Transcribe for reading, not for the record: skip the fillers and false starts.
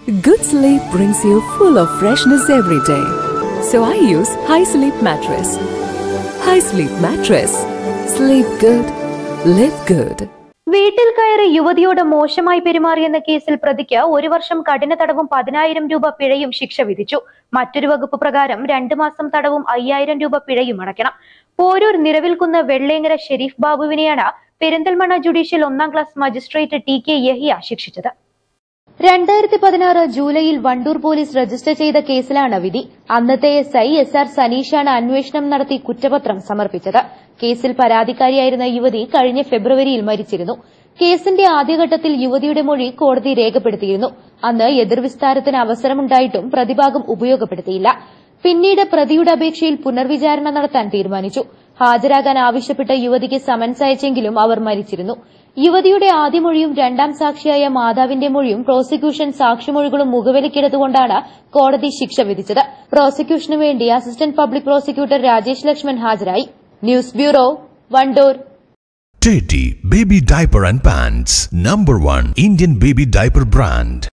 Good sleep brings you full of freshness every day. So I use High Sleep Mattress. High Sleep Mattress. Sleep good. Live good. വീട്ടിൽ കയറി യുവതിയോട് മോശമായി പെരുമാറിയെന്ന കേസിൽ പ്രതിക്ക് 1 വർഷം കഠിന തടവും 10,000 രൂപ പിഴയും ശിക്ഷ വിധിച്ചു. മറ്റൊരു വകുപ്പ് പ്രകാരം 2 മാസം തടവും 5,000 രൂപ പിഴയും അടയ്ക്കണം. പോരൂർ നിരവിൽക്കുന്ന് വെള്ളേങ്ങര ഷെരീഫ് ബാബുവിനെയാണ് പെരിന്തൽമണ്ണ ജുഡീഷ്യൽ 1ാം ക്ലാസ് മജിസ്ട്രേറ്റ് TK യഹിയ ശിക്ഷിച്ചത്. 2016 ജൂലൈയിൽ വണ്ടൂർ പോലീസ് രജിസ്റ്റർ ചെയ്ത കേസിലാണ് വിധി. അന്നത്തെ SI SR സനീഷാണ് അന്വേഷണം നടത്തി കുറ്റപത്രം സമർപ്പിച്ചത്. കേസിൽ പരാതിക്കാരിയായിരുന്ന യുവതി കഴിഞ്ഞ ഫെബ്രുവരിയിൽ മരിച്ചിരുന്നു. കേസിന്റെ ആദ്യഘട്ടത്തിൽ യുവതിയുടെ മൊഴി കോടതി രേഖപ്പെടുത്തിയിരുന്നു. അന്ന് എതിർവിസ്താരത്തിന് അവസരമുണ്ടായിട്ടും പ്രതിഭാഗം ഉപയോഗപ്പെടുത്തിയില്ല. പിന്നീട് പ്രതിയുടെ അപേക്ഷയിൽ പുനർവിചാരണ നടത്താൻ തീരുമാനിച്ചു. ഹാജരാകാൻ ആവശ്യപ്പെട്ട യുവതിക്ക് സമൻസ് അയച്ചെങ്കിലും അവർ മരിച്ചിരുന്നു. യുവതിയുടെ ആദ്യ മൊഴിയും 2ാം സാക്ഷിയായ മാതാവിന്റെ മൊഴിയും പ്രോസിക്യൂഷൻ സാക്ഷിമൊഴികളും മുഖവിലക്കെടുത്തുകൊണ്ടാണ് കോടതി ശിക്ഷ വിധിച്ചത്. പ്രോസിക്യൂഷനു വേണ്ടി assistant public prosecutor Rajesh Lakshman ഹാജരായി. News bureau, Wandoor. Teddy Baby Diaper and Pants, #1 Indian baby diaper brand.